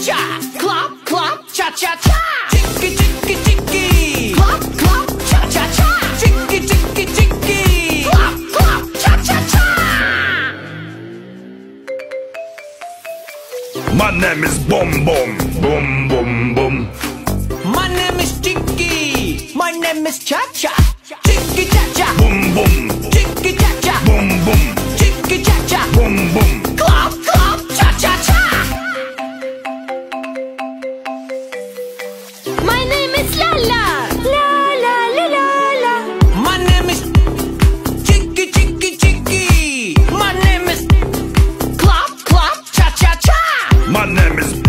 cha. Clap, clap, cha cha cha. Chicky, chicky, chicky. Clap, clap, cha cha cha. Chicky, chicky, chicky. Clap, clap, cha cha cha. My name is Boom Boom, Boom Boom Boom. My name is Chicky. My name is Cha Cha. Chicky Cha Cha. Boom Boom, Chicky Cha Cha. Boom Boom, Chicky Cha Cha. Boom Boom. Clap, clap, cha cha cha. My name is Lala. La la la la la. My name is Chicky Chicky Chicky. My name is Clap, clap, cha cha cha. My name is